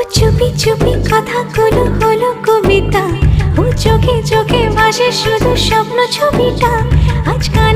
চুপি চুপি কথাগুলো হলো কবিতা, ও চোখে চোখে ভাসে শুধু স্বপ্ন ছবিটা। আজ